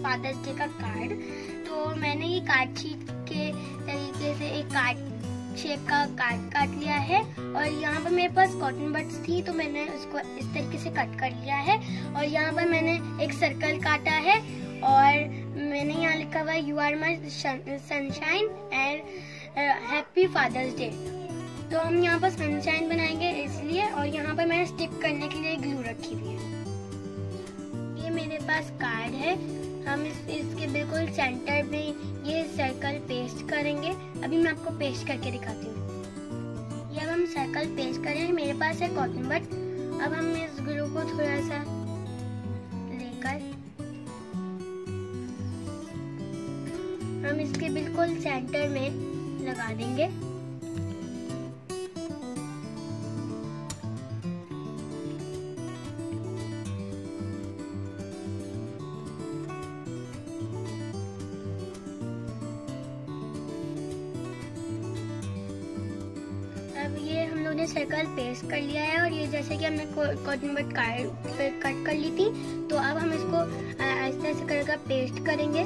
Fathers day का card. तो मैंने ये कार्ड शीट के तरीके से एक कार्ड शेप का कार्ड काट लिया है और यहाँ पर मेरे पास कॉटन बड्स थी तो मैंने उसको इस तरीके से कट कर लिया है। और यहाँ पर मैंने एक सर्कल काटा है और मैंने यहाँ लिखा हुआ है you are my sunshine and happy father's day. तो हम यहाँ पर सनशाइन बनाएंगे इसलिए, और यहाँ पर मैंने स्टिक करने के लिए ग्लू रखी हुई है। ये मेरे पास कार्ड है, हम इसके बिल्कुल सेंटर में ये सर्कल पेस्ट करेंगे। अभी मैं आपको पेस्ट करके दिखाती हूँ। ये अब हम सर्कल पेस्ट करेंगे। मेरे पास है कॉटन बड। अब हम इस ग्लू को थोड़ा सा लेकर हम इसके बिल्कुल सेंटर में लगा देंगे। अब ये हम लोगों ने सर्कल पेस्ट कर लिया है और ये जैसे कि हमने कॉटन बड कट कर ली थी, तो अब हम इसको ऐसे ऐसे करके पेस्ट करेंगे।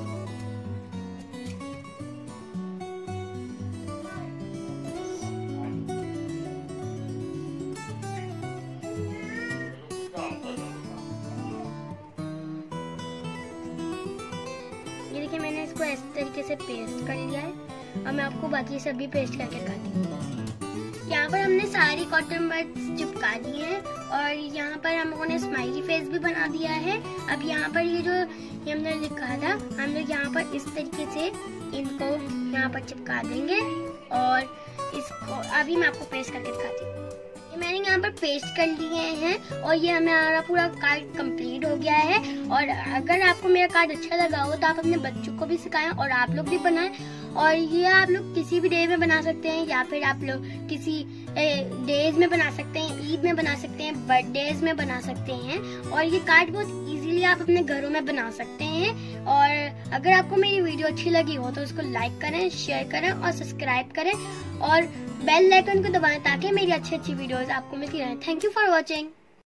ये देखिए मैंने इसको इस तरीके से पेस्ट कर लिया है और मैं आपको बाकी सब भी पेस्ट करके दिखाती हूँ। यहाँ पर हमने सारी कॉटन बड्स चिपका दिए हैं और यहाँ पर हम लोगों ने स्माइली फेस भी बना दिया है। अब यहाँ पर ये हमने लिखा था, हम लोग यहाँ पर इस तरीके से इनको यहाँ पर चिपका देंगे और इसको अभी मैं आपको पेस्ट करके दिखाती हूँ। ये मैंने यहाँ पर पेस्ट कर लिए हैं और ये हमारा पूरा कार्ड कंप्लीट हो गया है। और अगर आपको मेरा कार्ड अच्छा लगा हो तो आप अपने बच्चों को भी सिखाएं और आप लोग भी बनाएं। और ये आप लोग किसी भी डे में बना सकते हैं या फिर आप लोग किसी डेज में बना सकते हैं, ईद में बना सकते हैं, बर्थडेज में बना सकते हैं। और ये कार्ड बहुत इजीली आप अपने घरों में बना सकते हैं। और अगर आपको मेरी वीडियो अच्छी लगी हो तो उसको लाइक करें, शेयर करें और सब्सक्राइब करें और बेल आइकन को दबाएं ताकि मेरी अच्छी वीडियोस आपको मिलती रहें। Thank you for watching.